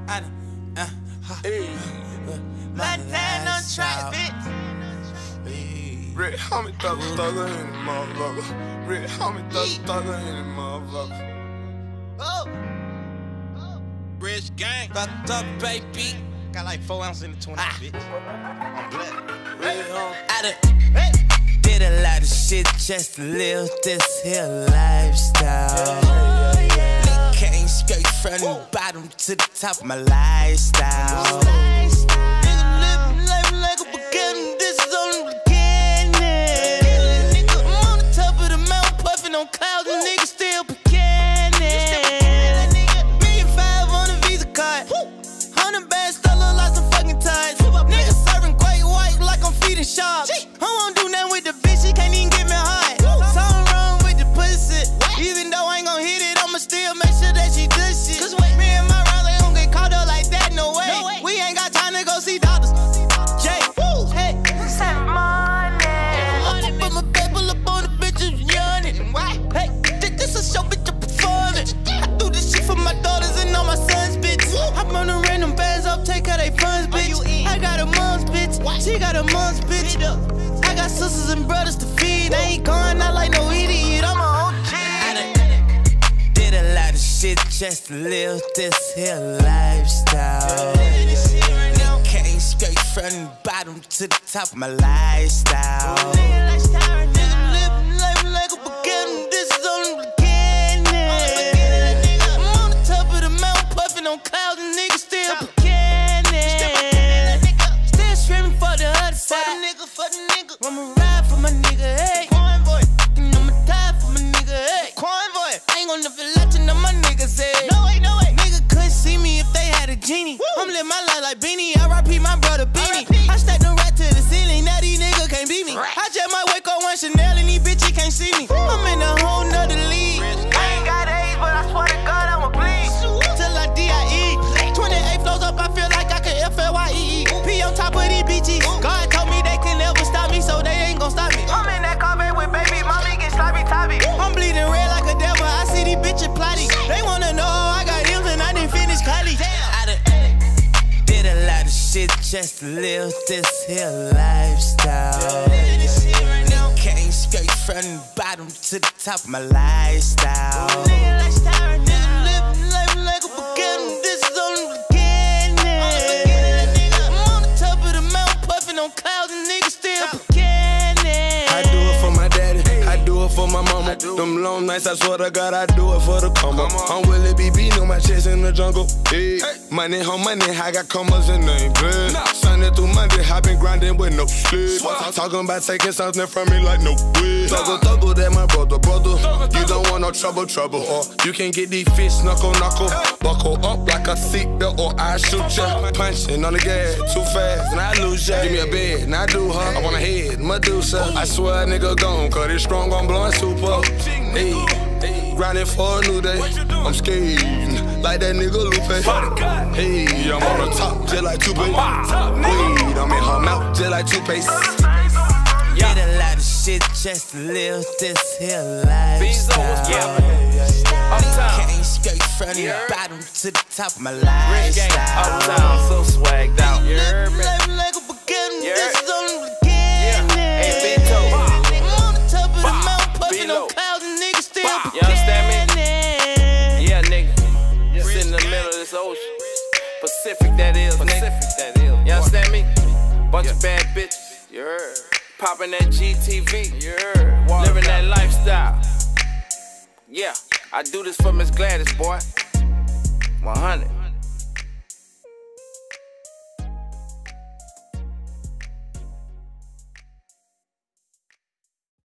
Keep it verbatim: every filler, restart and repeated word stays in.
I done, uh, Hey, Montana on track, bitch. Red homie thugger thugger in the motherfucker. Red homie thugger thugger in the motherfucker. Oh, Rich gang. fucked up, baby. Got like four ounces in the twenty, Ah. bitch. I'm black. Red homie. I done did a lot of shit just to live this here lifestyle. Nigga came straight from the bottom to the top of my lifestyle. Nigga living life like a beginning, this is only the beginning. Nigga, I'm on the top of the mountain, puffing on clouds, and niggas still beginning. Million five on a Visa card, hundred bands, still look like some fucking ties. Nigga serving great white like I'm feeding sharks. I won't do nothing with the bitch, she can't even get me hard. Something wrong with the pussy, even though I ain't gon' hit it, I'ma still make sure that she does shit. Me and my rounds ain't gon' get caught up like that, no way. We ain't got time to go see doctors. Jay, woo, hey, send money. I put my paper up on the bitches yawning. Hey, this a show, bitch, I'm performing. I do this shit for my daughters and all my sons, bitch. I run the random bands up, take care they funds, bitch. I got a mom's bitch, she got a mom's bitch. I got sisters and brothers to feed. I ain't going out like no idiot, I'm a O G. I done did a lot of shit just to live this here lifestyle. Nigga came straight from the bottom to the top of my lifestyle. Nigga living life like a beginning, this is only the beginning. I'm on the top of the mountain, puffing on clouds, and niggas still beginning. Still screaming for the other side. For the nigga, I'ma ride for my nigga, hey. Convoy, and I'ma die for my nigga, hey. Convoy, I ain't gon' never let you know my niggas, hey. No way, no way. Nigga couldn't see me if they had a genie. Woo. I'm living my life like Beanie, R I P my brother Beanie. I stacked the rat to the ceiling, now these niggas can't beat me. Right. I just might wake up one Chanel and these bitches can't see me. Woo. I'm in a whole nother league. I ain't got AIDS, but I swear to God I'ma bleed. Till I D I E. twenty-eight flows up, I feel like I can F L Y E E. P on top of these B Gs. God told me they can never stop me, so they ain't gon' stop me. I'm in that car with baby, mommy get sloppy toppy. I'm bleeding red like a devil, I see these bitches plotting. They wanna know how I got M's and I didn't finish college. I done did a lot of shit just to live this here lifestyle. Nigga came straight from the bottom to the top of my lifestyle. Nigga living life like a beginning, this is only the beginning. I'm on the top of the mountain, puffing on clouds, and niggas still beginning. I do it for my daddy, I do it for my mama. Them long nights, I swear to God, I do it for the come up. I'm Willie B B, on my chest in the jungle. Hey, money on money, I got commas and they ain't good. Sunday through Monday, I been grinding with no sleep. Talking about taking something from me like no way. Thuggle, thuggle, that my brother, brother. You don't want no trouble, trouble. Or you can get these fish knuckle, knuckle. Buckle up like a seatbelt or I shoot ya. Punching on the gas too fast and I lose ya. Give me a bed and I do her. I want a head, Medusa. I swear a nigga gone, cause it's strong on blowing super. Hey, grinding for a new day. I'm skating like that nigga Lupe. Hey, I'm on the top just like Tupac. Weed, I'm in her mouth just like toothpaste. Did a lot of shit just to live this here lifestyle. Nigga came straight from the bottom to the top of my lifestyle. Uptown, so swagged out. Living life like a beginning, this is only the beginning. Hey, Beto. I'm on the top of the mountain, puffing on clouds, and niggas still You understand beginning. Yeah, nigga. Sit in the middle of this ocean. Pacific, that is, nigga. You understand me? Bunch of bad bitches. You heard. Popping that G T V. You heard. Living that lifestyle. Yeah, I do this for Miss Gladys, boy. one hundred.